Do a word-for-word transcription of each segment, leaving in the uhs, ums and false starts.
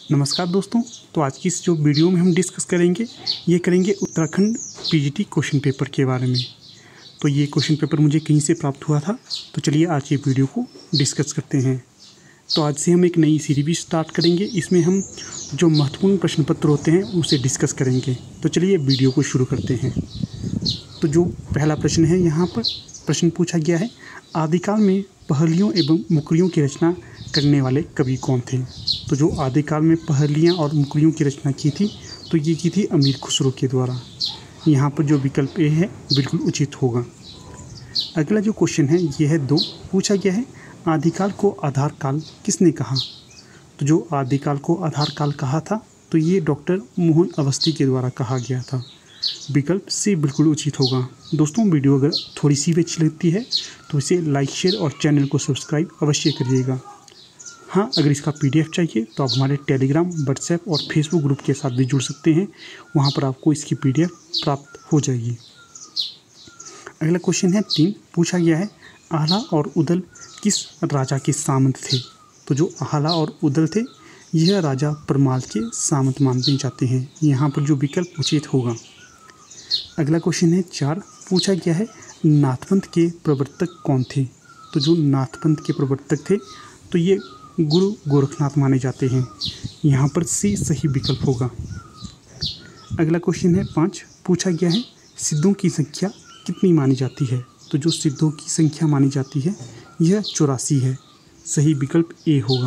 नमस्कार दोस्तों, तो आज की इस जो वीडियो में हम डिस्कस करेंगे ये करेंगे उत्तराखंड पीजीटी क्वेश्चन पेपर के बारे में। तो ये क्वेश्चन पेपर मुझे कहीं से प्राप्त हुआ था, तो चलिए आज की वीडियो को डिस्कस करते हैं। तो आज से हम एक नई सीरीज भी स्टार्ट करेंगे, इसमें हम जो महत्वपूर्ण प्रश्न पत्र होते हैं उसे डिस्कस करेंगे। तो चलिए वीडियो को शुरू करते हैं। तो जो पहला प्रश्न है, यहाँ पर प्रश्न पूछा गया है, आदिकाल में पहेलियों एवं मुकरियों की रचना करने वाले कवि कौन थे। तो जो आदिकाल में पहेलियाँ और मुकरियों की रचना की थी, तो ये की थी अमीर खुसरो के द्वारा। यहाँ पर जो विकल्प ए है बिल्कुल उचित होगा। अगला जो क्वेश्चन है ये है दो, पूछा गया है, आदिकाल को आधार काल किसने कहा। तो जो आदिकाल को आधार काल कहा था, तो ये डॉक्टर मोहन अवस्थी के द्वारा कहा गया था। विकल्प सी बिल्कुल उचित होगा। दोस्तों, वीडियो अगर थोड़ी सी भी अच्छी लगती है तो इसे लाइक, शेयर और चैनल को सब्सक्राइब अवश्य करिएगा। हाँ, अगर इसका पीडीएफ चाहिए तो आप हमारे टेलीग्राम, व्हाट्सएप और फेसबुक ग्रुप के साथ भी जुड़ सकते हैं, वहाँ पर आपको इसकी पीडीएफ प्राप्त हो जाएगी। अगला क्वेश्चन है तीन, पूछा गया है, आह्ला और उदल किस राजा के सामंत थे। तो जो आह्ला और उदल थे, यह राजा परमाल के सामंत माने जाते हैं। यहाँ पर जो विकल्प उचित होगा। अगला क्वेश्चन है चार, पूछा गया है, नाथपंथ के प्रवर्तक कौन थे। तो जो नाथपंथ के प्रवर्तक थे, तो ये गुरु गोरखनाथ माने जाते हैं। यहाँ पर सी सही विकल्प होगा। अगला क्वेश्चन है पाँच, पूछा गया है, सिद्धों की संख्या कितनी मानी जाती है। तो जो सिद्धों की संख्या मानी जाती है यह चौरासी है। सही विकल्प ए होगा।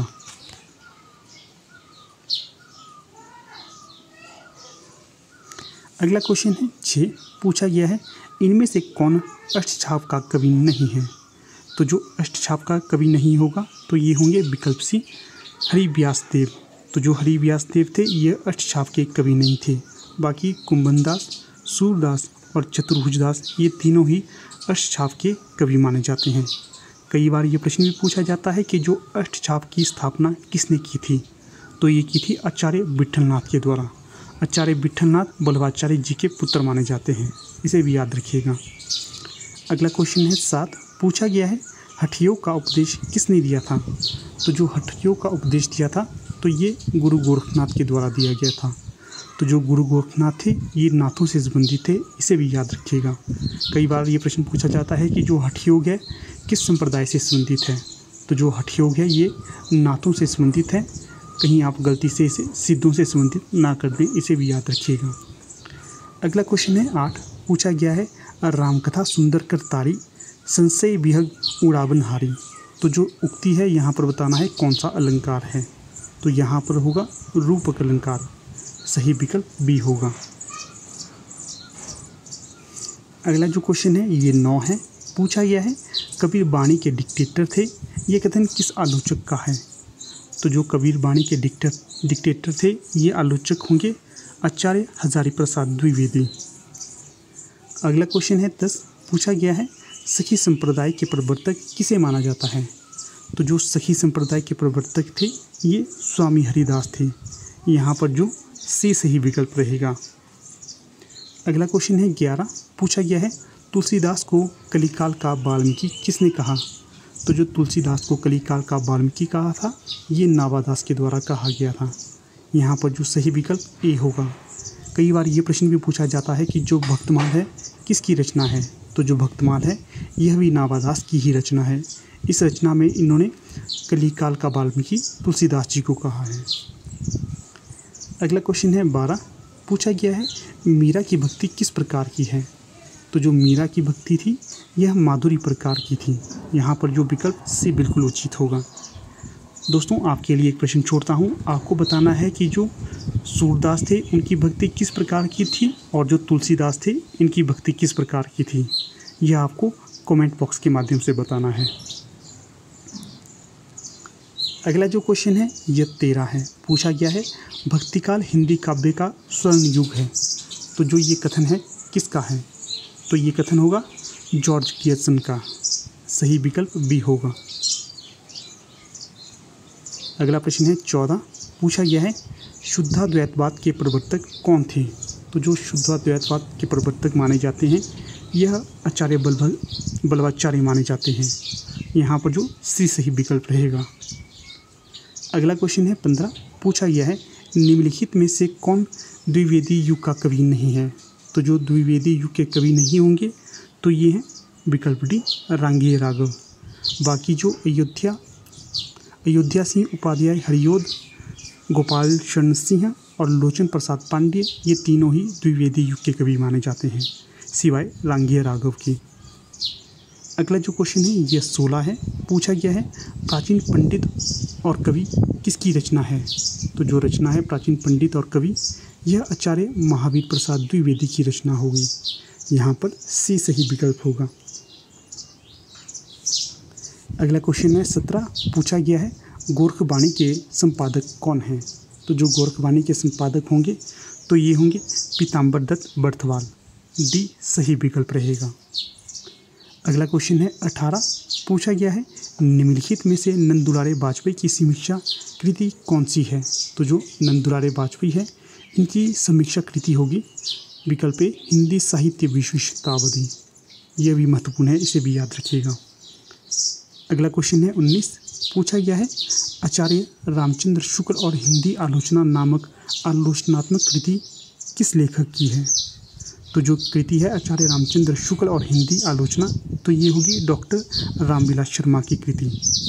अगला क्वेश्चन है छः, पूछा गया है, इनमें से कौन अष्टछाप का कवि नहीं है। तो जो अष्टछाप का कवि नहीं होगा, तो ये होंगे विकल्प सी हरिव्यास देव। तो जो हरिव्यास देव थे, ये अष्टछाप के कवि नहीं थे। बाकी कुंभनदास, सूरदास और चतुर्भुजदास, ये तीनों ही अष्टछाप के कवि माने जाते हैं। कई बार ये प्रश्न भी पूछा जाता है कि जो अष्टछाप की स्थापना किसने की थी। तो ये की थी आचार्य विट्ठलनाथ के द्वारा। आचार्य विट्ठलनाथ बल्लभाचार्य जी के पुत्र माने जाते हैं, इसे भी याद रखिएगा। अगला क्वेश्चन है सात, पूछा गया है, हठयोग का उपदेश किसने दिया था। तो जो हठयोग का उपदेश दिया था, तो ये गुरु गोरखनाथ के द्वारा दिया गया था। तो जो गुरु गोरखनाथ थे, ये नाथों से संबंधित थे, इसे भी याद रखिएगा। कई बार ये प्रश्न पूछा जाता है कि जो हठयोग है किस संप्रदाय से संबंधित है। तो जो हठयोग है ये नाथों से संबंधित है। कहीं आप गलती से इसे सिद्धों से संबंधित ना कर दें, इसे भी याद रखिएगा। अगला क्वेश्चन है आठ, पूछा गया है, रामकथा सुंदर कर तारी, संशय विहग उड़ावन हारी। तो जो उक्ति है यहाँ पर बताना है कौन सा अलंकार है। तो यहाँ पर होगा रूपक अलंकार। सही विकल्प बी होगा। अगला जो क्वेश्चन है ये नौ है, पूछा गया है, कबीर बाणी के डिक्टेटर थे, ये कथन किस आलोचक का है। तो जो कबीर बाणी के डिक्टर डिक्टेटर थे, ये आलोचक होंगे आचार्य हजारी प्रसाद द्विवेदी। अगला क्वेश्चन है दस, पूछा गया है, सखी संप्रदाय के प्रवर्तक किसे माना जाता है। तो जो सखी संप्रदाय के प्रवर्तक थे, ये स्वामी हरिदास थे। यहाँ पर जो सी सही विकल्प रहेगा। अगला क्वेश्चन है ग्यारह, पूछा गया है, तुलसीदास को कलिकाल का वाल्मीकि किसने कहा। तो जो तुलसीदास को कलिकाल का वाल्मीकि कहा था, ये नावादास के द्वारा कहा गया था। यहाँ पर जो सही विकल्प ए होगा। कई बार ये प्रश्न भी पूछा जाता है कि जो भक्तमाल है किसकी रचना है। तो जो भक्तमाल है यह भी नावादास की ही रचना है। इस रचना में इन्होंने कलिकाल का वाल्मीकि तुलसीदास जी को कहा है। अगला क्वेश्चन है बारह, पूछा गया है, मीरा की भक्ति किस प्रकार की है। तो जो मीरा की भक्ति थी यह माधुरी प्रकार की थी। यहाँ पर जो विकल्प सी बिल्कुल उचित होगा। दोस्तों, आपके लिए एक प्रश्न छोड़ता हूँ, आपको बताना है कि जो सूरदास थे उनकी भक्ति किस प्रकार की थी और जो तुलसीदास थे इनकी भक्ति किस प्रकार की थी। यह आपको कमेंट बॉक्स के माध्यम से बताना है। अगला जो क्वेश्चन है यह तेरह है, पूछा गया है, भक्तिकाल हिंदी काव्य का स्वर्ण युग है। तो जो ये कथन है किसका है। तो ये कथन होगा जॉर्ज गियर्सन का। सही विकल्प बी होगा। अगला प्रश्न है चौदह, पूछा गया है, शुद्धाद्वैतवाद के प्रवर्तक कौन थे। तो जो शुद्धाद्वैतवाद के प्रवर्तक माने जाते हैं यह आचार्य बल्लभ बल्लभाचार्य माने जाते हैं। यहाँ पर जो सी सही विकल्प रहेगा। अगला क्वेश्चन है पंद्रह, पूछा गया है निम्नलिखित में से कौन द्विवेदी युग का कवि नहीं है। तो जो द्विवेदी युग के कवि नहीं होंगे तो ये हैं विकल्प डी रांगेय राघव। बाकी जो अयोध्या अयोध्या सिंह उपाध्याय, हरियोध, गोपाल शरण सिंह और लोचन प्रसाद पांड्य, ये तीनों ही द्विवेदी युग के कवि माने जाते हैं सिवाय रांगेय राघव की। अगला जो क्वेश्चन है ये सोलह है, पूछा गया है प्राचीन पंडित और कवि किसकी रचना है। तो जो रचना है प्राचीन पंडित और कवि, यह आचार्य महावीर प्रसाद द्विवेदी की रचना होगी। यहाँ पर सी सही विकल्प होगा। अगला क्वेश्चन है सत्रह, पूछा गया है गोरखवाणी के संपादक कौन हैं। तो जो गोरखवाणी के संपादक होंगे तो ये होंगे पीताम्बर दत्त बर्थवाल। डी सही विकल्प रहेगा। अगला क्वेश्चन है अठारह, पूछा गया है निम्नलिखित में से नंदुलारे वाजपेयी की समीक्षा कृति कौन सी है। तो जो नंदुलारे वाजपेयी है इनकी समीक्षा कृति होगी विकल्प ए हिंदी साहित्य विशिष्टावधि। यह भी महत्वपूर्ण है, इसे भी याद रखिएगा। अगला क्वेश्चन है उन्नीस, पूछा गया है आचार्य रामचंद्र शुक्ल और हिंदी आलोचना नामक आलोचनात्मक कृति किस लेखक की है। तो जो कृति है आचार्य रामचंद्र शुक्ल और हिंदी आलोचना, तो ये होगी डॉक्टर रामविलास शर्मा की कृति।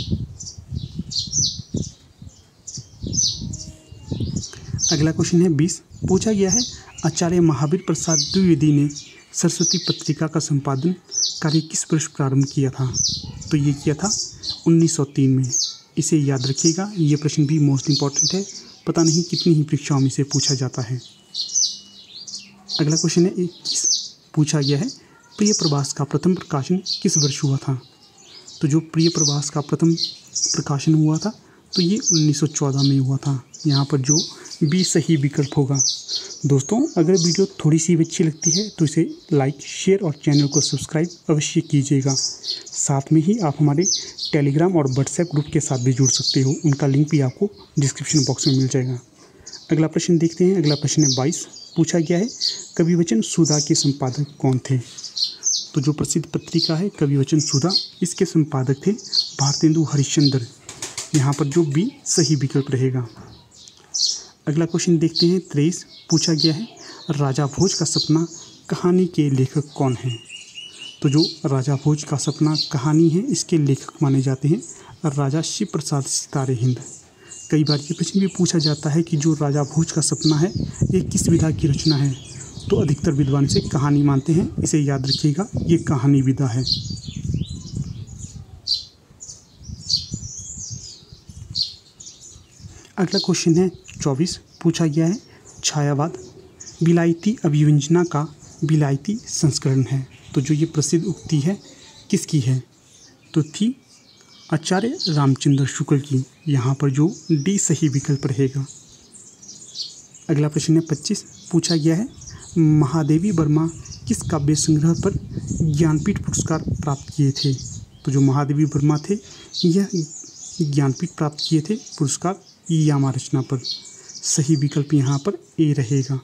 अगला क्वेश्चन है बीस, पूछा गया है आचार्य महावीर प्रसाद द्विवेदी ने सरस्वती पत्रिका का संपादन कार्य किस वर्ष प्रारंभ किया था। तो ये किया था उन्नीस सौ तीन में। इसे याद रखिएगा, ये प्रश्न भी मोस्ट इम्पॉर्टेंट है, पता नहीं कितनी ही परीक्षाओं में इसे पूछा जाता है। अगला क्वेश्चन है इक्कीस, पूछा गया है प्रिय प्रवास का प्रथम प्रकाशन किस वर्ष हुआ था। तो जो प्रिय प्रवास का प्रथम प्रकाशन हुआ था तो ये उन्नीस सौ चौदह में हुआ था। यहाँ पर जो बी सही विकल्प होगा। दोस्तों, अगर वीडियो थोड़ी सी अच्छी लगती है तो इसे लाइक, शेयर और चैनल को सब्सक्राइब अवश्य कीजिएगा। साथ में ही आप हमारे टेलीग्राम और व्हाट्सएप ग्रुप के साथ भी जुड़ सकते हो, उनका लिंक भी आपको डिस्क्रिप्शन बॉक्स में मिल जाएगा। अगला प्रश्न देखते हैं। अगला प्रश्न है बाईस, पूछा गया है कविवचन सुधा के संपादक कौन थे। तो जो प्रसिद्ध पत्रिका है कविवचन सुधा, इसके संपादक थे भारतेंदु हरिश्चंद्र। यहाँ पर जो बी सही विकल्प रहेगा। अगला क्वेश्चन देखते हैं तेईस, पूछा गया है राजा भोज का सपना कहानी के लेखक कौन हैं। तो जो राजा भोज का सपना कहानी है इसके लेखक माने जाते हैं राजा शिव प्रसाद सितारे हिंद। कई बार ये प्रश्न भी पूछा जाता है कि जो राजा भोज का सपना है ये किस विधा की रचना है। तो अधिकतर विद्वान इसे कहानी मानते हैं, इसे याद रखिएगा, ये कहानी विधा है। अगला क्वेश्चन है चौबीस, पूछा गया है छायावाद विलायती अभिव्यंजना का विलायती संस्करण है। तो जो ये प्रसिद्ध उक्ति है किसकी है। तो थी आचार्य रामचंद्र शुक्ल की। यहाँ पर जो डी सही विकल्प रहेगा। अगला प्रश्न है पच्चीस, पूछा गया है महादेवी वर्मा किस काव्य संग्रह पर ज्ञानपीठ पुरस्कार प्राप्त किए थे। तो जो महादेवी वर्मा थे यह ज्ञानपीठ प्राप्त किए थे पुरस्कार यामा रचना पर। सही विकल्प यहाँ पर ए रहेगा।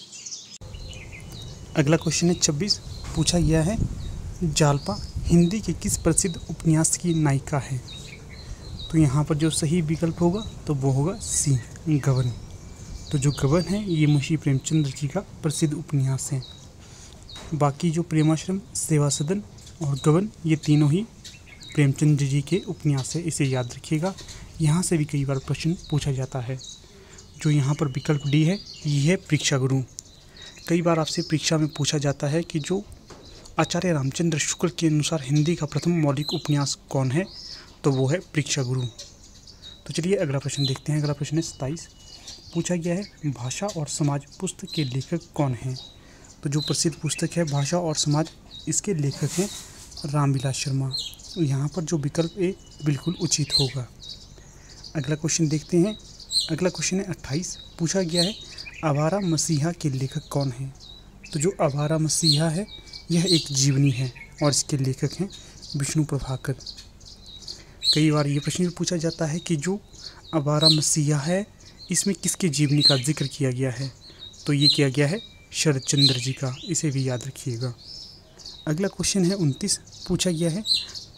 अगला क्वेश्चन है छब्बीस, पूछा गया है जालपा हिंदी के किस प्रसिद्ध उपन्यास की नायिका है। तो यहाँ पर जो सही विकल्प होगा तो वो होगा सी गबन। तो जो गबन है ये मुंशी प्रेमचंद्र जी का प्रसिद्ध उपन्यास है। बाकी जो प्रेमाश्रम, सेवा सदन और गबन ये तीनों ही प्रेमचंद्र जी के उपन्यास है, इसे याद रखिएगा। यहाँ से भी कई बार प्रश्न पूछा जाता है। जो यहाँ पर विकल्प डी है ये है परीक्षा गुरु। कई बार आपसे परीक्षा में पूछा जाता है कि जो आचार्य रामचंद्र शुक्ल के अनुसार हिंदी का प्रथम मौलिक उपन्यास कौन है, तो वो है परीक्षा गुरु। तो चलिए अगला प्रश्न देखते हैं। अगला प्रश्न है सत्ताईस, पूछा गया है भाषा और समाज पुस्तक के लेखक कौन हैं। तो जो प्रसिद्ध पुस्तक है भाषा और समाज, इसके लेखक हैं रामविलास शर्मा। यहाँ पर जो विकल्प ए बिल्कुल उचित होगा। अगला क्वेश्चन देखते हैं। अगला क्वेश्चन है अट्ठाईस, पूछा गया है आवारा मसीहा के लेखक कौन हैं। तो जो आवारा मसीहा है यह एक जीवनी है और इसके लेखक हैं विष्णु प्रभाकर। कई बार ये प्रश्न भी पूछा जाता है कि जो आवारा मसीहा है इसमें किसके जीवनी का जिक्र किया गया है। तो ये किया गया है शरद चंद्र जी का, इसे भी याद रखिएगा। अगला क्वेश्चन है उनतीस, पूछा गया है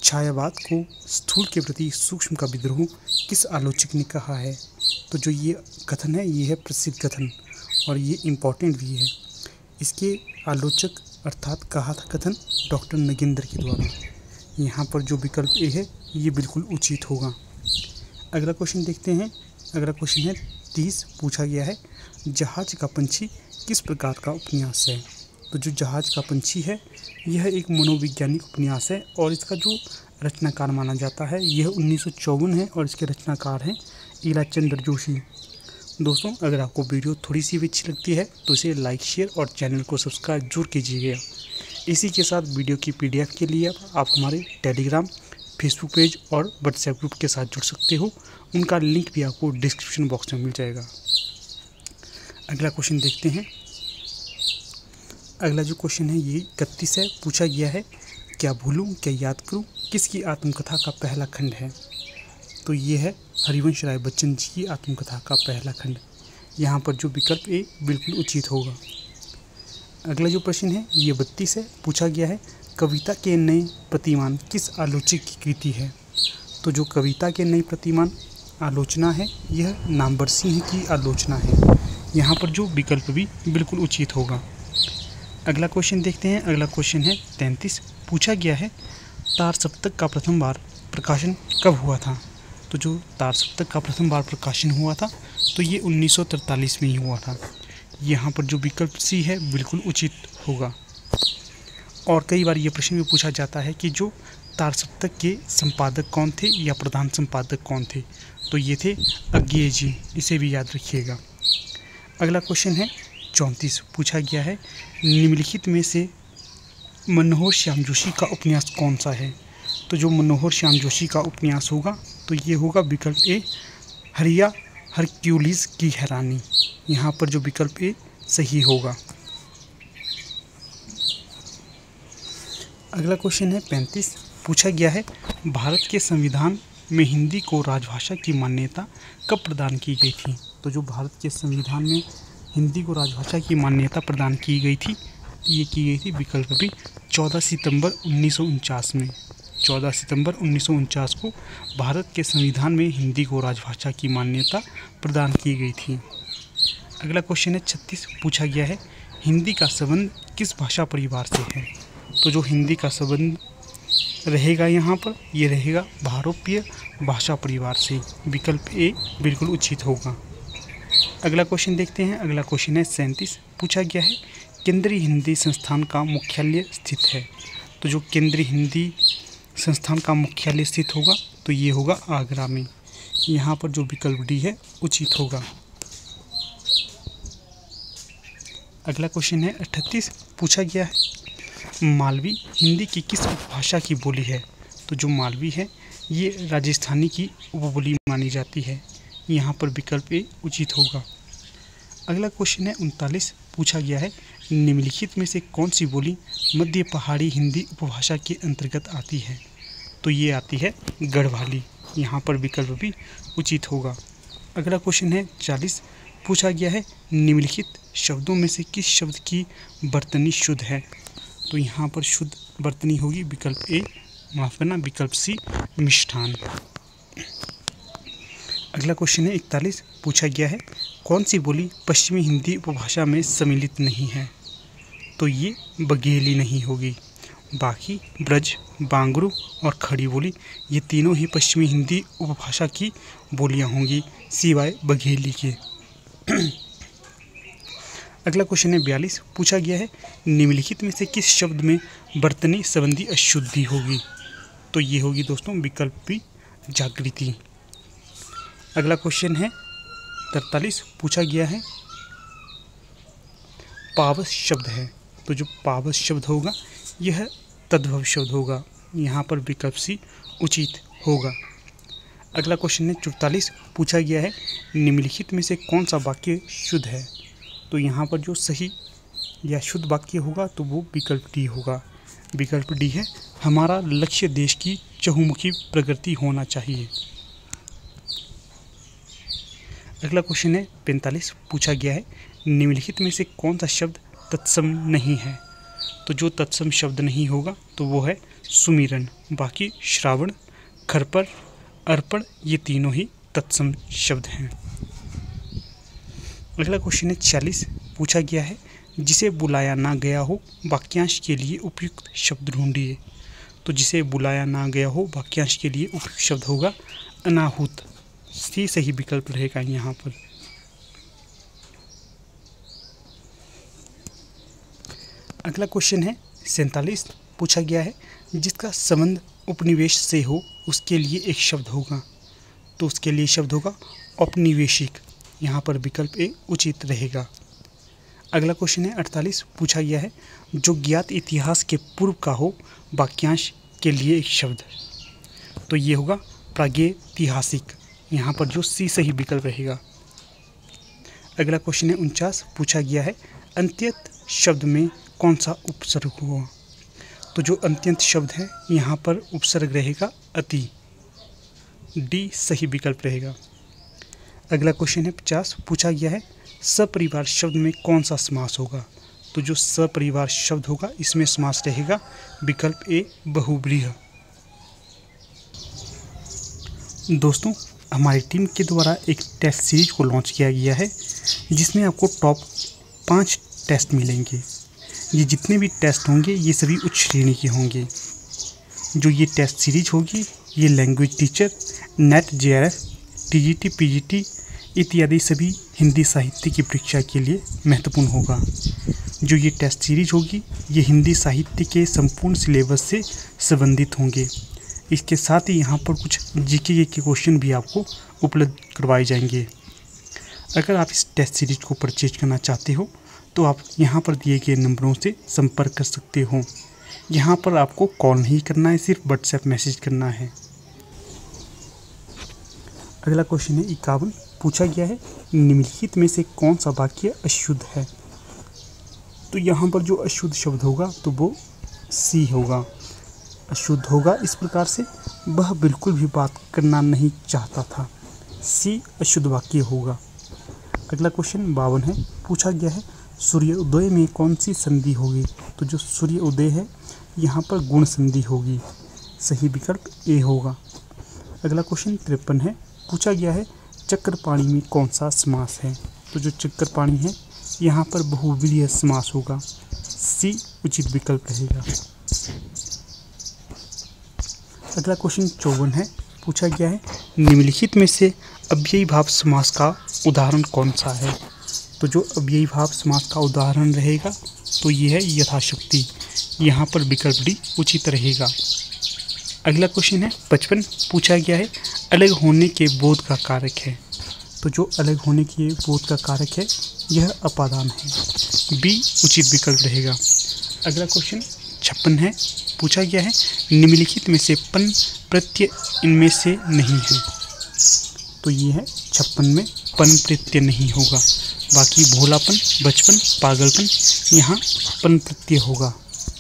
छायावाद को स्थूल के प्रति सूक्ष्म का विद्रोह किस आलोचक ने कहा है? तो जो ये कथन है ये है प्रसिद्ध कथन और ये इम्पॉर्टेंट भी है। इसके आलोचक अर्थात कहा था कथन डॉक्टर नगेंद्र के द्वारा। यहाँ पर जो विकल्प ए है ये बिल्कुल उचित होगा। अगला क्वेश्चन देखते हैं। अगला क्वेश्चन है तीस, पूछा गया है जहाज का पंछी किस प्रकार का उपन्यास है? तो जो जहाज का पंछी है यह एक मनोवैज्ञानिक उपन्यास है और इसका जो रचनाकार माना जाता है यह उन्नीस सौ चौवन है और इसके रचनाकार हैं ईलाचंद्र जोशी। दोस्तों, अगर आपको वीडियो थोड़ी सी भी अच्छी लगती है तो इसे लाइक, शेयर और चैनल को सब्सक्राइब जरूर कीजिएगा। इसी के साथ वीडियो की पीडीएफ के लिए आप हमारे टेलीग्राम, फेसबुक पेज और व्हाट्सएप ग्रुप के साथ जुड़ सकते हो। उनका लिंक भी आपको डिस्क्रिप्शन बॉक्स में मिल जाएगा। अगला क्वेश्चन देखते हैं। अगला जो क्वेश्चन है ये इकतीस है, पूछा गया है क्या भूलूं क्या याद करूं किसकी आत्मकथा का पहला खंड है? तो ये है हरिवंश राय बच्चन जी की आत्मकथा का पहला खंड। यहाँ पर जो विकल्प ए बिल्कुल उचित होगा। अगला जो प्रश्न है ये बत्तीस है, पूछा गया है कविता के नए प्रतिमान किस आलोचक की कृति है? तो जो कविता के नए प्रतिमान आलोचना है यह नामवर सिंह की आलोचना है। यहाँ पर जो विकल्प भी बिल्कुल उचित होगा। अगला क्वेश्चन देखते हैं। अगला क्वेश्चन है तैंतीस, पूछा गया है तार सप्तक का प्रथम बार प्रकाशन कब हुआ था? तो जो तार सप्तक का प्रथम बार प्रकाशन हुआ था तो ये उन्नीस सौ तैंतालीस में ही हुआ था। यहाँ पर जो विकल्प सी है बिल्कुल उचित होगा। और कई बार ये प्रश्न भी पूछा जाता है कि जो तार सप्तक के संपादक कौन थे या प्रधान संपादक कौन थे? तो ये थे अज्ञेय जी, इसे भी याद रखिएगा। अगला क्वेश्चन है चौंतीस, पूछा गया है निम्नलिखित में से मनोहर श्याम जोशी का उपन्यास कौन सा है? तो जो मनोहर श्याम जोशी का उपन्यास होगा तो ये होगा विकल्प ए हरिया हरक्यूलिस की हैरानी। यहाँ पर जो विकल्प ए सही होगा। अगला क्वेश्चन है पैंतीस, पूछा गया है भारत के संविधान में हिंदी को राजभाषा की मान्यता कब प्रदान की गई थी? तो जो भारत के संविधान में हिंदी को राजभाषा की मान्यता प्रदान की गई थी ये की गई थी विकल्प भी चौदह सितंबर उन्नीस सौ उनचास में। चौदह सितंबर उन्नीस सौ उनचास को भारत के संविधान में हिंदी को राजभाषा की मान्यता प्रदान की गई थी। अगला क्वेश्चन है छत्तीस, पूछा गया है हिंदी का संबंध किस भाषा परिवार से है? तो जो हिंदी का संबंध रहेगा यहाँ पर ये रहेगा भारोपीय भाषा परिवार से। विकल्प ए बिल्कुल उचित होगा। अगला क्वेश्चन देखते हैं। अगला क्वेश्चन है सैंतीस, पूछा गया है केंद्रीय हिंदी संस्थान का मुख्यालय स्थित है? तो जो केंद्रीय हिंदी संस्थान का मुख्यालय स्थित होगा तो ये होगा आगरा में। यहाँ पर जो विकल्प डी है उचित होगा। अगला क्वेश्चन है अड़तीस, पूछा गया है मालवी हिंदी की किस उपभाषा की बोली है? तो जो मालवी है ये राजस्थानी की उपबोली मानी जाती है। यहाँ पर विकल्प ए उचित होगा। अगला क्वेश्चन है उनतालीस, पूछा गया है निम्नलिखित में से कौन सी बोली मध्य पहाड़ी हिंदी उपभाषा के अंतर्गत आती है? तो ये आती है गढ़वाली। यहाँ पर विकल्प भी उचित होगा। अगला क्वेश्चन है चालीस, पूछा गया है निम्नलिखित शब्दों में से किस शब्द की वर्तनी शुद्ध है? तो यहाँ पर शुद्ध वर्तनी होगी विकल्प ए, माफ करना विकल्प सी मिष्ठान। अगला क्वेश्चन है इकतालीस, पूछा गया है कौन सी बोली पश्चिमी हिंदी उपभाषा में सम्मिलित नहीं है? तो ये बघेली नहीं होगी। बाकी ब्रज, बांगरू और खड़ी बोली ये तीनों ही पश्चिमी हिंदी उपभाषा की बोलियां होंगी सिवाय बघेली के। अगला क्वेश्चन है बयालीस, पूछा गया है निम्नलिखित में से किस शब्द में वर्तनी संबंधी अशुद्धि होगी? तो ये होगी दोस्तों विकल्प बी जागृति। अगला क्वेश्चन है तैंतालीस, पूछा गया है पावस शब्द है। तो जो पावस शब्द होगा यह तद्भव शब्द होगा। यहाँ पर विकल्प सी उचित होगा। अगला क्वेश्चन है चौवालीस, पूछा गया है निम्नलिखित में से कौन सा वाक्य शुद्ध है? तो यहाँ पर जो सही या शुद्ध वाक्य होगा तो वो विकल्प डी होगा। विकल्प डी है हमारा लक्ष्य देश की चहुमुखी प्रगति होना चाहिए। अगला क्वेश्चन है पैंतालीस, पूछा गया है निम्नलिखित में से कौन सा शब्द तत्सम नहीं है? तो जो तत्सम शब्द नहीं होगा तो वो है सुमिरन, बाकी श्रावण, खरपर, अर्पण ये तीनों ही तत्सम शब्द हैं। अगला क्वेश्चन है छियालीस, पूछा गया है जिसे बुलाया ना गया हो वाक्यांश के लिए उपयुक्त शब्द ढूंढिए। तो जिसे बुलाया ना गया हो वाक्यांश के लिए उपयुक्त शब्द होगा अनाहुत। सी सही विकल्प रहेगा यहाँ पर। अगला क्वेश्चन है सैंतालीस, पूछा गया है जिसका संबंध उपनिवेश से हो उसके लिए एक शब्द होगा। तो उसके लिए शब्द होगा औपनिवेशिक। यहाँ पर विकल्प ए उचित रहेगा। अगला क्वेश्चन है अड़तालीस, पूछा गया है जो ज्ञात इतिहास के पूर्व का हो वाक्यांश के लिए एक शब्द। तो ये होगा प्रागैतिहासिक। यहाँ पर जो सी सही विकल्प रहेगा। अगला क्वेश्चन है उनचास, पूछा गया है अंत्यत शब्द में कौन सा उपसर्ग होगा। तो जो अंत्यंत शब्द है यहाँ पर उपसर्ग रहेगा अति। डी सही विकल्प रहेगा। अगला क्वेश्चन है पचास, पूछा गया है सपरिवार शब्द में कौन सा समास होगा। तो जो सपरिवार शब्द होगा इसमें समास रहेगा विकल्प ए बहुव्रीहि। दोस्तों, हमारी टीम के द्वारा एक टेस्ट सीरीज को लॉन्च किया गया है जिसमें आपको टॉप पाँच टेस्ट मिलेंगे। ये जितने भी टेस्ट होंगे ये सभी उच्च श्रेणी के होंगे। जो ये टेस्ट सीरीज होगी ये language teacher, NET J R F, T G T, P G T इत्यादि सभी हिंदी साहित्य की परीक्षा के लिए महत्वपूर्ण होगा। जो ये टेस्ट सीरीज होगी ये हिंदी साहित्य के संपूर्ण सिलेबस से संबंधित होंगे। इसके साथ ही यहाँ पर कुछ जीके के क्वेश्चन भी आपको उपलब्ध करवाए जाएंगे। अगर आप इस टेस्ट सीरीज को परचेज करना चाहते हो तो आप यहाँ पर दिए गए नंबरों से संपर्क कर सकते हो। यहाँ पर आपको कॉल नहीं करना है, सिर्फ व्हाट्सएप मैसेज करना है। अगला क्वेश्चन है इक्यावन, पूछा गया है निम्नलिखित में से कौन सा वाक्य अशुद्ध है। तो यहाँ पर जो अशुद्ध शब्द होगा तो वो सी होगा। अशुद्ध होगा इस प्रकार से, वह बिल्कुल भी बात करना नहीं चाहता था। सी अशुद्ध वाक्य होगा। अगला क्वेश्चन बावन है, पूछा गया है सूर्योदय में कौन सी संधि होगी। तो जो सूर्योदय है यहाँ पर गुण संधि होगी। सही विकल्प ए होगा। अगला क्वेश्चन तिरपन है, पूछा गया है चक्रपाणी में कौन सा समास है। तो जो चक्रपाणी है यहाँ पर बहुव्रीहि समास होगा। सी उचित विकल्प रहेगा। अगला क्वेश्चन चौवन है, पूछा गया है निम्नलिखित में से अव्ययी भाव समास का उदाहरण कौन सा है। तो जो अव्ययी भाव समास का उदाहरण रहेगा तो ये है यथाशक्ति। यहाँ पर विकल्प डी उचित रहेगा। अगला क्वेश्चन है पचपन, पूछा गया है अलग होने के बोध का कारक है। तो जो अलग होने के बोध का कारक है यह अपादान है। बी उचित विकल्प रहेगा। अगला क्वेश्चन छप्पन है, पूछा गया है निम्नलिखित में से पन प्रत्यय इनमें से नहीं है। तो ये है छप्पन में पन प्रत्यय नहीं होगा। बाकी भोलापन, बचपन, पागलपन यहाँ पन प्रत्यय होगा।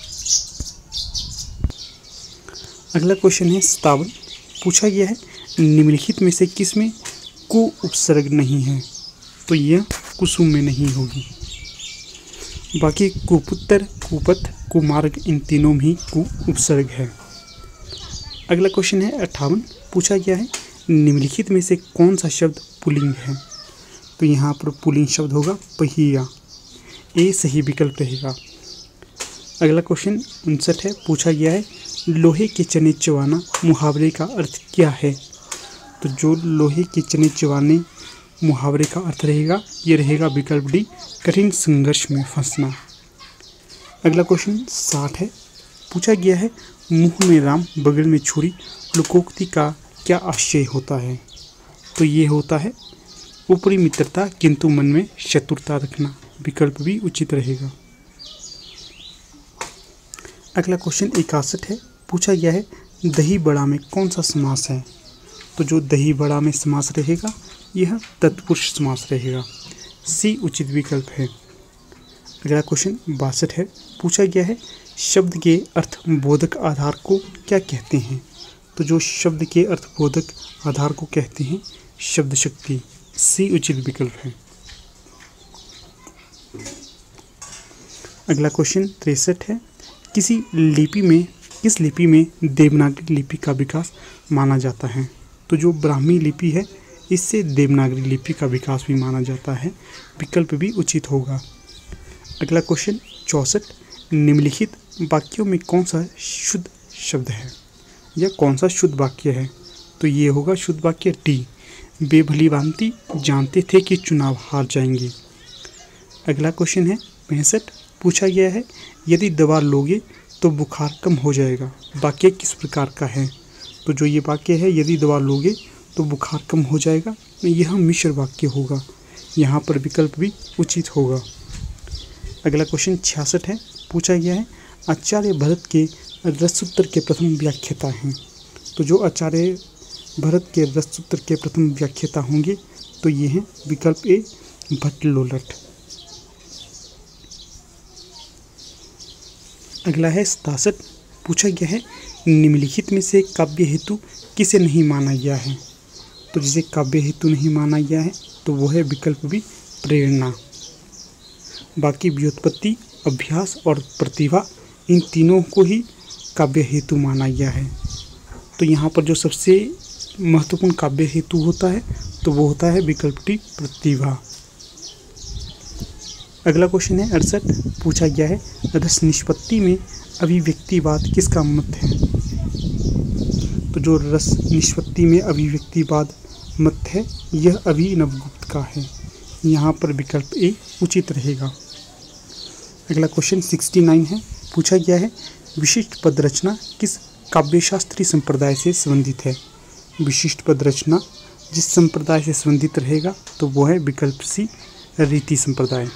अगला क्वेश्चन है सत्तावन, पूछा गया है निम्नलिखित में से किसमें कु उपसर्ग नहीं है। तो यह कुसुम में नहीं होगी। बाकी कुपुत्र, कुपथ, कुमार्ग इन तीनों में ही कु उपसर्ग है। अगला क्वेश्चन है अट्ठावन, पूछा गया है निम्नलिखित में से कौन सा शब्द पुल्लिंग है। तो यहाँ पर पुल्लिंग शब्द होगा पहिया। ए सही विकल्प रहेगा। अगला क्वेश्चन उनसठ है, पूछा गया है लोहे के चने चबाना मुहावरे का अर्थ क्या है। तो जो लोहे के चने चबाने मुहावरे का अर्थ रहेगा ये रहेगा विकल्प डी कठिन संघर्ष में फंसना। अगला क्वेश्चन साठ है, पूछा गया है मुंह में राम बगल में छुरी लोकोक्ति का क्या आशय होता है। तो ये होता है ऊपरी मित्रता किंतु मन में शत्रुता रखना। विकल्प भी उचित रहेगा। अगला क्वेश्चन इकसठ है, पूछा गया है दही बड़ा में कौन सा समास है। तो जो दही बड़ा में समास रहेगा यह तत्पुरुष समास रहेगा। सी उचित विकल्प है। अगला क्वेश्चन बासठ है, पूछा गया है शब्द के अर्थबोधक आधार को क्या कहते हैं। तो जो शब्द के अर्थबोधक आधार को कहते हैं शब्द शक्ति। सी उचित विकल्प है। अगला क्वेश्चन तिरसठ है, किसी लिपि में किस लिपि में देवनागरी लिपि का विकास माना जाता है? तो जो ब्राह्मी लिपि है इससे देवनागरी लिपि का विकास भी माना जाता है। विकल्प भी उचित होगा। अगला क्वेश्चन चौसठ, निम्नलिखित वाक्यों में कौन सा शुद्ध शब्द है या कौन सा शुद्ध वाक्य है? तो ये होगा शुद्ध वाक्य डी, वे भलीभांति जानते थे कि चुनाव हार जाएंगे। अगला क्वेश्चन है पैंसठ, पूछा गया है यदि दवा लोगे तो बुखार कम हो जाएगा, वाक्य किस प्रकार का है? तो जो ये वाक्य है यदि दवा लोगे तो बुखार कम हो जाएगा, यह मिश्र वाक्य होगा। यहाँ पर विकल्प भी उचित होगा। अगला क्वेश्चन छियासठ है, पूछा गया है आचार्य भरत के रससूत्र के प्रथम व्याख्याता हैं। तो जो आचार्य भरत के रससूत्र के प्रथम व्याख्याता होंगे तो ये हैं विकल्प ए भट्टलोलट। अगला है सतासठ, पूछा गया है निम्नलिखित में से काव्य हेतु किसे नहीं माना गया है? तो जिसे काव्य हेतु नहीं माना गया है तो वो है विकल्प भी प्रेरणा। बाकी व्युत्पत्ति, अभ्यास और प्रतिभा, इन तीनों को ही काव्य हेतु माना गया है। तो यहाँ पर जो सबसे महत्वपूर्ण काव्य हेतु होता है तो वो होता है विकल्प डी प्रतिभा। अगला क्वेश्चन है अड़सठ, पूछा गया है रस निष्पत्ति में अभिव्यक्तिवाद किसका मत है? तो जो रस निष्पत्ति में अभिव्यक्तिवाद मत है यह अभिनवगुप्त का है। यहाँ पर विकल्प ए उचित रहेगा। अगला क्वेश्चन उनहत्तर है, पूछा गया है विशिष्ट पद रचना किस काव्यशास्त्रीय संप्रदाय से संबंधित है? विशिष्ट पद रचना जिस संप्रदाय से संबंधित रहेगा तो वो है विकल्प सी रीति संप्रदाय।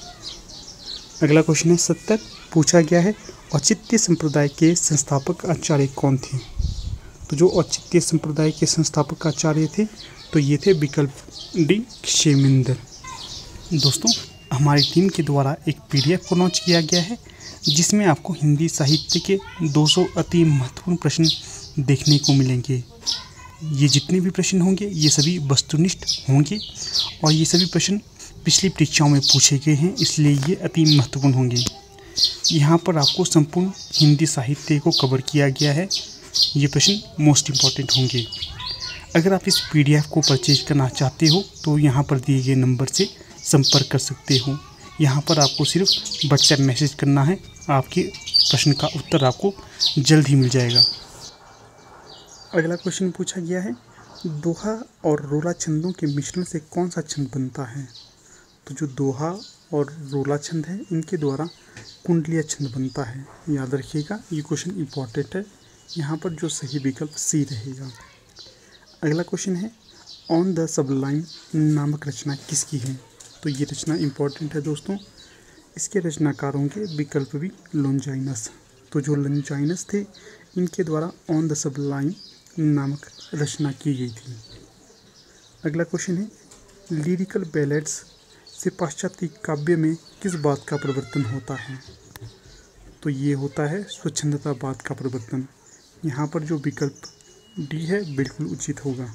अगला क्वेश्चन है सत्तर, पूछा गया है औचित्य संप्रदाय के संस्थापक आचार्य कौन थे? तो जो औचित्य संप्रदाय के संस्थापक आचार्य थे तो ये थे विकल्प डी क्षेमेंद्र। दोस्तों हमारी टीम के द्वारा एक पीडीएफ को लॉन्च किया गया है जिसमें आपको हिंदी साहित्य के दो सौ अति महत्वपूर्ण प्रश्न देखने को मिलेंगे। ये जितने भी प्रश्न होंगे ये सभी वस्तुनिष्ठ होंगे और ये सभी प्रश्न पिछली परीक्षाओं में पूछे गए हैं, इसलिए ये अति महत्वपूर्ण होंगे। यहाँ पर आपको संपूर्ण हिंदी साहित्य को कवर किया गया है। ये प्रश्न मोस्ट इम्पॉर्टेंट होंगे। अगर आप इस पीडीएफ को परचेज करना चाहते हो तो यहाँ पर दिए गए नंबर से संपर्क कर सकते हो। यहाँ पर आपको सिर्फ व्हाट्सएप मैसेज करना है, आपके प्रश्न का उत्तर आपको जल्द ही मिल जाएगा। अगला क्वेश्चन पूछा गया है दोहा और रोला छंदों के मिश्रण से कौन सा छंद बनता है? तो जो दोहा और रोला छंद है इनके द्वारा कुंडलीय छंद बनता है। याद रखिएगा ये क्वेश्चन इम्पॉर्टेंट है। यहाँ पर जो सही विकल्प सी रहेगा। अगला क्वेश्चन है ऑन द सबलाइन नामक रचना किसकी है? तो ये रचना इम्पॉर्टेंट है दोस्तों। इसके रचनाकार होंगे विकल्प भी लॉन्जाइनस। तो जो लॉन्जाइनस थे इनके द्वारा ऑन द सबलाइन नामक रचना की गई थी। अगला क्वेश्चन है लिरिकल बैलेड्स से पाश्चात्य काव्य में किस बात का परिवर्तन होता है? तो ये होता है स्वच्छंदतावाद का परिवर्तन। यहाँ पर जो विकल्प डी है बिल्कुल उचित होगा।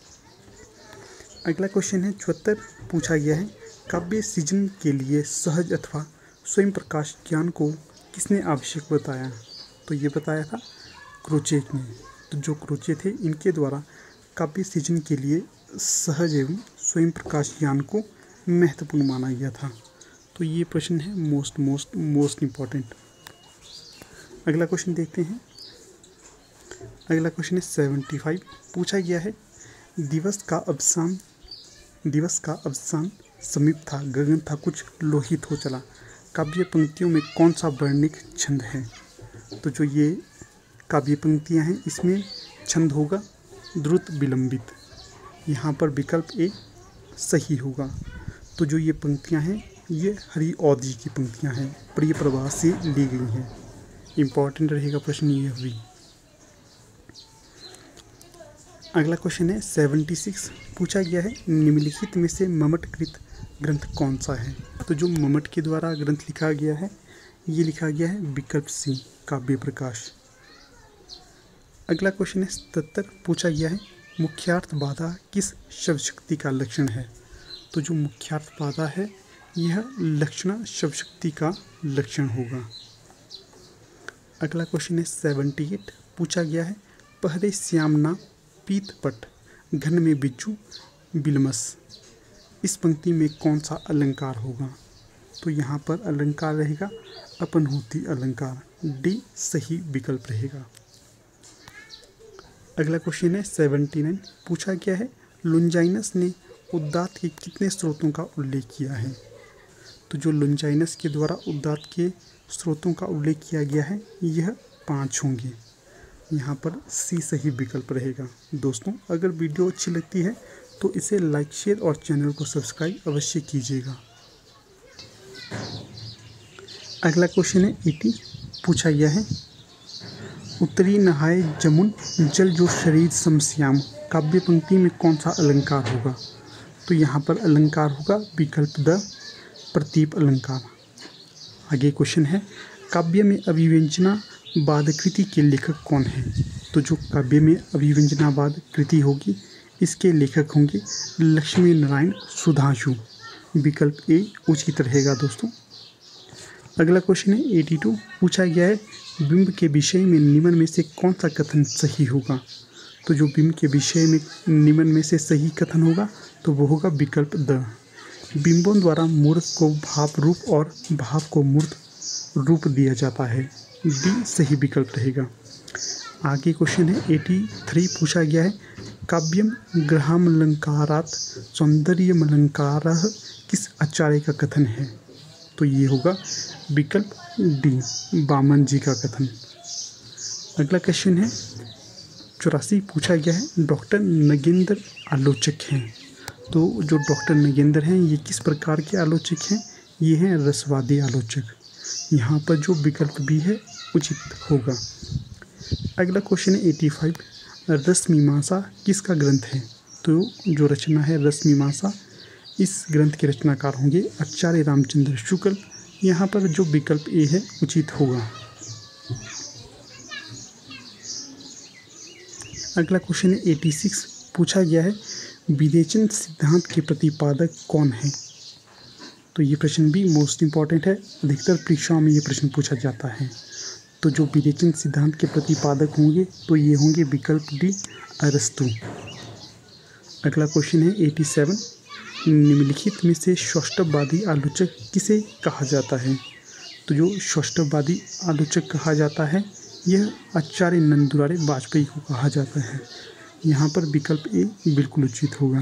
अगला क्वेश्चन है चौहत्तर, पूछा गया है काव्य सृजन के लिए सहज अथवा स्वयं प्रकाश ज्ञान को किसने आवश्यक बताया? तो ये बताया था क्रोचेट ने। तो जो क्रोचे थे इनके द्वारा काव्य सृजन के लिए सहज एवं स्वयं प्रकाश ज्ञान को महत्वपूर्ण माना गया था। तो ये प्रश्न है मोस्ट मोस्ट मोस्ट इम्पॉर्टेंट। अगला क्वेश्चन देखते हैं। अगला क्वेश्चन है सेवेंटी फाइव, पूछा गया है दिवस का अवसान दिवस का अवसान समीप था, गगन था कुछ लोहित हो चला, काव्य पंक्तियों में कौन सा वर्णिक छंद है? तो जो ये काव्य पंक्तियाँ हैं इसमें छंद होगा द्रुत विलंबित। यहाँ पर विकल्प ए सही होगा। तो जो ये पंक्तियाँ हैं ये हरि और जी की पंक्तियाँ हैं, प्रिय प्रवाह से ली गई हैं। इम्पॉर्टेंट रहेगा प्रश्न ये भी। अगला क्वेश्चन है सेवेंटी सिक्स, पूछा गया है निम्नलिखित में से मम्मटकृत ग्रंथ कौन सा है? तो जो मम्मट के द्वारा ग्रंथ लिखा गया है ये लिखा गया है विकल्प सी काव्य प्रकाश। अगला क्वेश्चन है सतहत्तर, पूछा गया है मुख्यार्थ बाधा किस शब्द शक्ति का लक्षण है? तो जो मुख्यार्थ बाधा है यह लक्षणा शब्द शक्ति का लक्षण होगा। अगला क्वेश्चन है सेवेंटी एट, पूछा गया है पहरे श्यामना पीत पट घन में बिच्छू बिलमस, इस पंक्ति में कौन सा अलंकार होगा? तो यहाँ पर अलंकार रहेगा अपनहोती अलंकार, डी सही विकल्प रहेगा। अगला क्वेश्चन है सेवेंटी नाइन, पूछा गया है लुंजाइनस ने उदात्त के कितने स्रोतों का उल्लेख किया है? तो जो लुंजाइनस के द्वारा उदात्त के स्रोतों का उल्लेख किया गया है यह पाँच होंगे, यहाँ पर सी सही विकल्प रहेगा। दोस्तों, अगर वीडियो अच्छी लगती है तो इसे लाइक शेयर और चैनल को सब्सक्राइब अवश्य कीजिएगा। अगला क्वेश्चन है एटी, पूछा गया है उत्तरी नहाए जमुन जल जो शरीर समश्याम काव्य पंक्ति में कौन सा अलंकार होगा? तो यहाँ पर अलंकार होगा विकल्प द प्रतीप अलंकार। आगे क्वेश्चन है काव्य में अभिव्यंजनावाद कृति के लेखक कौन है? तो जो काव्य में अभिव्यंजनावाद कृति होगी इसके लेखक होंगे लक्ष्मी नारायण सुधांशु, विकल्प ए उचित रहेगा। दोस्तों, अगला क्वेश्चन है एटी टू, पूछा गया है बिंब के विषय में निम्न में से कौन सा कथन सही होगा? तो जो बिंब के विषय में निम्न में से सही कथन होगा तो वो होगा विकल्प द, बिंबों द्वारा मूर्त को भाव रूप और भाव को मूर्त रूप दिया जाता है, डी सही विकल्प रहेगा। आगे क्वेश्चन है एटी थ्री, पूछा गया है काव्यम ग्रहामलंकारात् सौंदर्यमलंकारः किस आचार्य का कथन है? तो ये होगा विकल्प डी वामन जी का कथन। अगला क्वेश्चन है चौरासी, पूछा गया है डॉक्टर नगेंद्र आलोचक हैं। तो जो डॉक्टर नगेंद्र हैं ये किस प्रकार के आलोचक हैं? ये हैं रसवादी आलोचक, यहाँ पर जो विकल्प भी है उचित होगा। अगला क्वेश्चन है एटी फाइव, रसमीमांसा किसका ग्रंथ है? तो जो रचना है रसमीमांसा, इस ग्रंथ के रचनाकार होंगे आचार्य रामचंद्र शुक्ल, यहाँ पर जो विकल्प ए है उचित होगा। अगला क्वेश्चन है एटी सिक्स, पूछा गया है विवेचन सिद्धांत के प्रतिपादक कौन है? तो ये प्रश्न भी मोस्ट इम्पॉर्टेंट है, अधिकतर परीक्षाओं में ये प्रश्न पूछा जाता है। तो जो विवेचन सिद्धांत के प्रतिपादक होंगे तो ये होंगे विकल्प डी अरस्तु। अगला क्वेश्चन है एटी सेवन, निम्नलिखित में से सौष्ठववादी आलोचक किसे कहा जाता है? तो जो सौष्ठववादी आलोचक कहा जाता है यह आचार्य नंदुरारे वाजपेयी को कहा जाता है, यहाँ पर विकल्प ए बिल्कुल उचित होगा।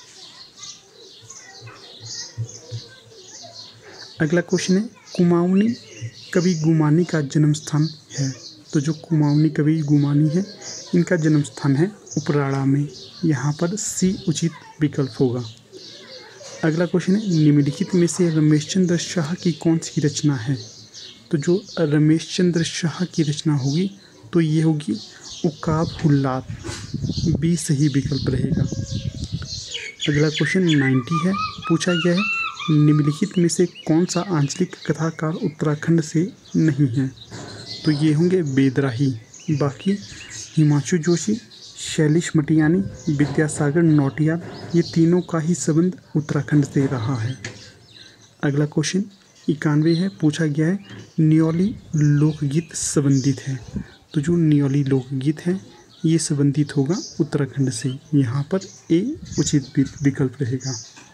अगला क्वेश्चन है कुमाऊनी कवि गुमानी का जन्म स्थान है? तो जो कुमाऊनी कवि गुमानी है इनका जन्म स्थान है उपराड़ा में, यहाँ पर सी उचित विकल्प होगा। अगला क्वेश्चन है निम्नलिखित में से रमेश चंद्र शाह की कौन सी रचना है? तो जो रमेश चंद्र शाह की रचना होगी तो ये होगी उकाब हुल्लात, बी सही विकल्प रहेगा। अगला क्वेश्चन नाइन्टी है, पूछा गया है निम्नलिखित में से कौन सा आंचलिक कथाकार उत्तराखंड से नहीं है? तो ये होंगे बेदराही, बाकी हिमांशु जोशी, शैलेश मटियानी, विद्यासागर नौटियाल, ये तीनों का ही संबंध उत्तराखंड से रहा है। अगला क्वेश्चन इक्यानवे है, पूछा गया है न्योली लोकगीत संबंधित है? तो जो न्योली लोकगीत है ये संबंधित होगा उत्तराखंड से, यहाँ पर ए उचित विकल्प रहेगा।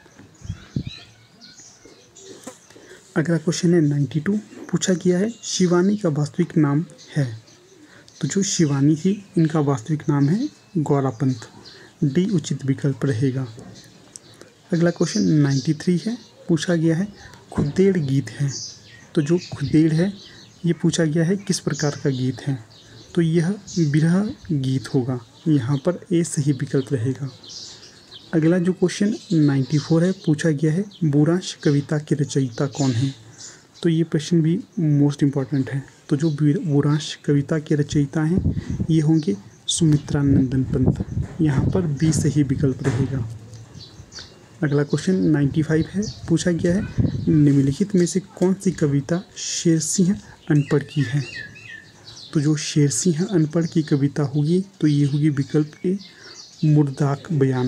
अगला क्वेश्चन है नाइन्टी टू, पूछा गया है शिवानी का वास्तविक नाम है? तो जो शिवानी थी इनका वास्तविक नाम है गौरापंत, डी उचित विकल्प रहेगा। अगला क्वेश्चन नाइन्टी थ्री है, पूछा गया है खुदेड़ गीत है? तो जो खुदेड़ है ये पूछा गया है किस प्रकार का गीत है? तो यह विरह गीत होगा, यहाँ पर ए सही विकल्प रहेगा। अगला जो क्वेश्चन नाइन्टी फोर है, पूछा गया है बुरांश कविता के रचयिता कौन है? तो ये प्रश्न भी मोस्ट इम्पॉर्टेंट है। तो जो बुरांश कविता के रचयिता हैं ये होंगे सुमित्रा नंदन पंत, यहाँ पर बी सही विकल्प रहेगा। अगला क्वेश्चन नाइन्टी फाइव है, पूछा गया है निम्नलिखित में से कौन सी कविता शेरसिंह अनपढ़ की है? तो जो शेरसिंह अनपढ़ की कविता होगी तो ये होगी विकल्प ए मुर्दाक बयान।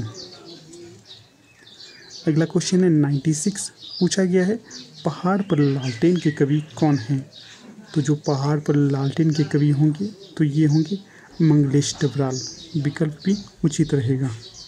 अगला क्वेश्चन है नाइन्टी सिक्स, पूछा गया है पहाड़ पर लालटेन के कवि कौन हैं? तो जो पहाड़ पर लालटेन के कवि होंगे तो ये होंगे मंगलेश डबराल। विकल्प भी उचित रहेगा।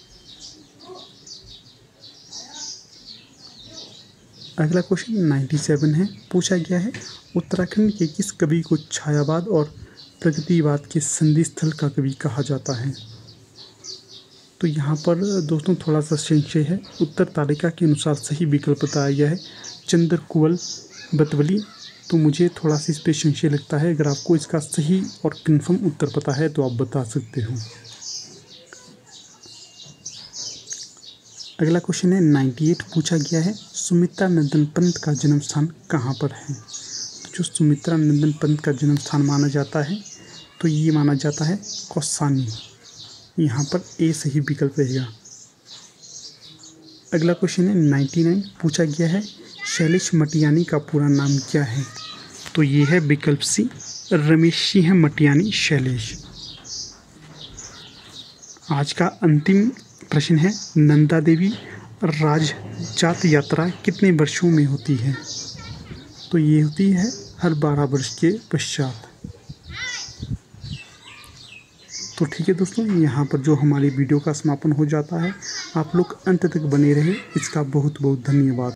अगला क्वेश्चन सत्तानवे है। पूछा गया है उत्तराखंड के किस कवि को छायावाद और प्रगतिवाद के संधि स्थल का कवि कहा जाता है। तो यहाँ पर दोस्तों थोड़ा सा संशय है। उत्तर तालिका के अनुसार सही विकल्प बताया गया है चंद्रकुवल बतवली। तो मुझे थोड़ा सा इस पर संशय लगता है। अगर आपको इसका सही और कन्फर्म उत्तर पता है तो आप बता सकते हो। अगला क्वेश्चन है अट्ठानवे। पूछा गया है सुमित्रा नंदन पंत का जन्म स्थान कहाँ पर है। तो जो सुमित्रा नंदन पंत का जन्म स्थान माना जाता है तो ये माना जाता है कौसानी। यहाँ पर ए सही विकल्प रहेगा। अगला क्वेश्चन है निन्यानवे। पूछा गया है शैलेश मटियानी का पूरा नाम क्या है। तो ये है विकल्प सी रमेश सिंह मटियानी शैलेश। आज का अंतिम प्रश्न है नंदा देवी राजजात यात्रा कितने वर्षों में होती है। तो ये होती है हर बारह वर्ष के पश्चात। तो ठीक है दोस्तों, यहाँ पर जो हमारी वीडियो का समापन हो जाता है। आप लोग अंत तक बने रहे, इसका बहुत बहुत धन्यवाद।